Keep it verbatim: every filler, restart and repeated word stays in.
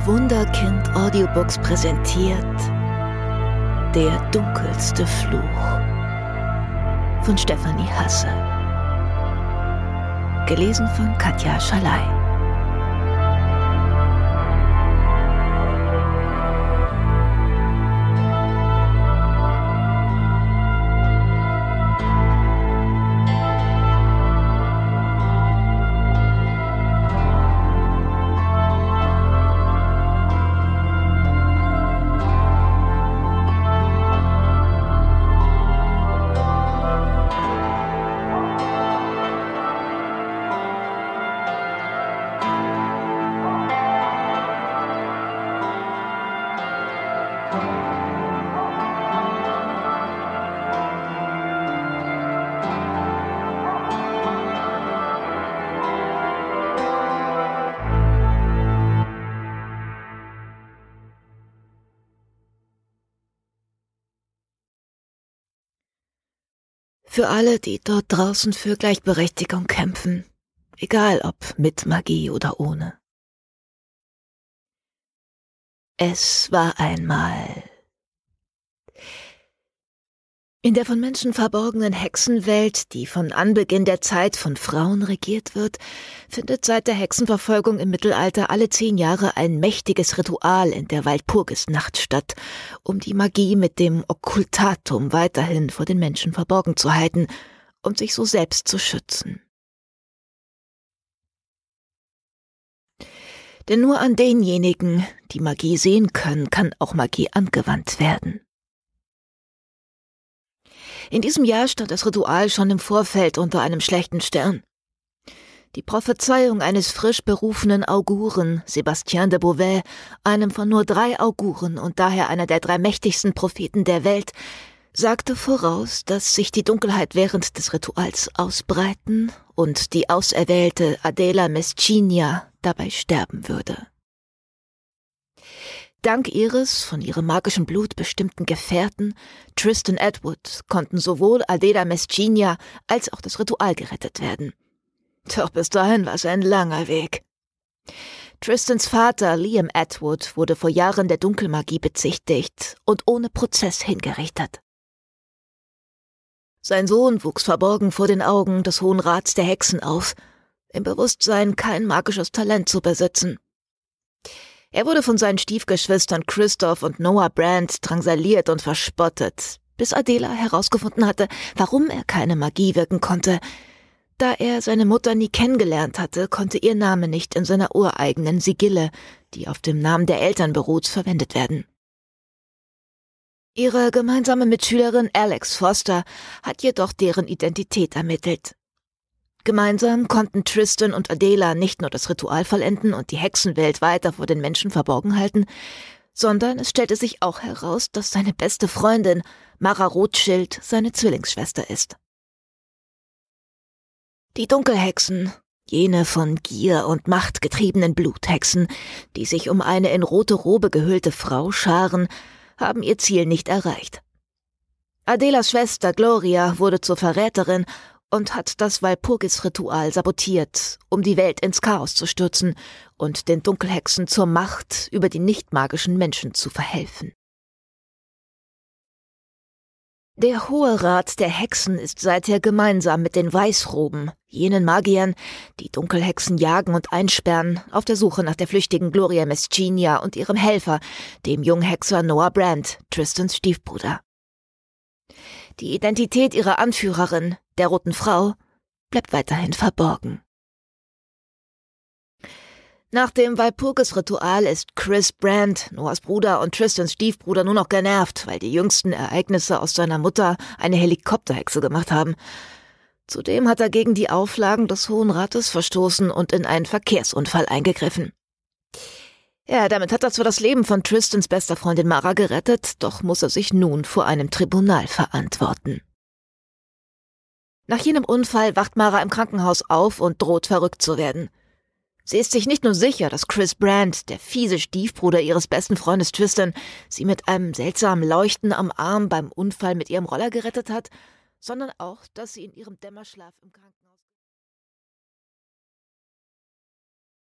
Wunderkind Audiobooks präsentiert Der dunkelste Fluch von Stefanie Hasse. Gelesen von Katja Schalay. Für alle, die dort draußen für Gleichberechtigung kämpfen, egal ob mit Magie oder ohne. Es war einmal. In der von Menschen verborgenen Hexenwelt, die von Anbeginn der Zeit von Frauen regiert wird, findet seit der Hexenverfolgung im Mittelalter alle zehn Jahre ein mächtiges Ritual in der Walpurgisnacht statt, um die Magie mit dem Okkultatum weiterhin vor den Menschen verborgen zu halten und sich so selbst zu schützen. Denn nur an denjenigen, die Magie sehen können, kann auch Magie angewandt werden. In diesem Jahr stand das Ritual schon im Vorfeld unter einem schlechten Stern. Die Prophezeiung eines frisch berufenen Auguren, Sébastien de Beauvais, einem von nur drei Auguren und daher einer der drei mächtigsten Propheten der Welt, sagte voraus, dass sich die Dunkelheit während des Rituals ausbreiten und die auserwählte Adela Meschinia dabei sterben würde. Dank ihres, von ihrem magischen Blut bestimmten Gefährten, Tristan Edward, konnten sowohl Adela Meschinia als auch das Ritual gerettet werden. Doch bis dahin war es ein langer Weg. Tristans Vater, Liam Edward, wurde vor Jahren der Dunkelmagie bezichtigt und ohne Prozess hingerichtet. Sein Sohn wuchs verborgen vor den Augen des Hohen Rats der Hexen auf, im Bewusstsein, kein magisches Talent zu besitzen. Er wurde von seinen Stiefgeschwistern Christoph und Noah Brand drangsaliert und verspottet, bis Adela herausgefunden hatte, warum er keine Magie wirken konnte. Da er seine Mutter nie kennengelernt hatte, konnte ihr Name nicht in seiner ureigenen Sigille, die auf dem Namen der Eltern beruht, verwendet werden. Ihre gemeinsame Mitschülerin Alex Foster hat jedoch deren Identität ermittelt. Gemeinsam konnten Tristan und Adela nicht nur das Ritual vollenden und die Hexenwelt weiter vor den Menschen verborgen halten, sondern es stellte sich auch heraus, dass seine beste Freundin, Mara Rothschild, seine Zwillingsschwester ist. Die Dunkelhexen, jene von Gier und Macht getriebenen Bluthexen, die sich um eine in rote Robe gehüllte Frau scharen, haben ihr Ziel nicht erreicht. Adelas Schwester Gloria wurde zur Verräterin und hat das Walpurgis-Ritual sabotiert, um die Welt ins Chaos zu stürzen und den Dunkelhexen zur Macht über die nicht-magischen Menschen zu verhelfen. Der Hohe Rat der Hexen ist seither gemeinsam mit den Weißroben, jenen Magiern, die Dunkelhexen jagen und einsperren, auf der Suche nach der flüchtigen Gloria Meschinia und ihrem Helfer, dem Junghexer Noah Brand, Tristans Stiefbruder. Die Identität ihrer Anführerin, der Roten Frau, bleibt weiterhin verborgen. Nach dem Walpurgis-Ritual ist Chris Brand, Noahs Bruder und Tristans Stiefbruder, nur noch genervt, weil die jüngsten Ereignisse aus seiner Mutter eine Helikopterhexe gemacht haben. Zudem hat er gegen die Auflagen des Hohen Rates verstoßen und in einen Verkehrsunfall eingegriffen. Ja, damit hat er zwar das Leben von Tristans bester Freundin Mara gerettet, doch muss er sich nun vor einem Tribunal verantworten. Nach jenem Unfall wacht Mara im Krankenhaus auf und droht verrückt zu werden. Sie ist sich nicht nur sicher, dass Chris Brand, der fiese Stiefbruder ihres besten Freundes Tristan, sie mit einem seltsamen Leuchten am Arm beim Unfall mit ihrem Roller gerettet hat, sondern auch, dass sie in ihrem Dämmerschlaf im Krankenhaus